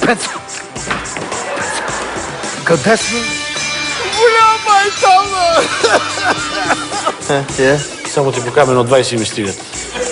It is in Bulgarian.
Петко! Къде сме? Голяма е там! Само ти по камено 20 ми стигат.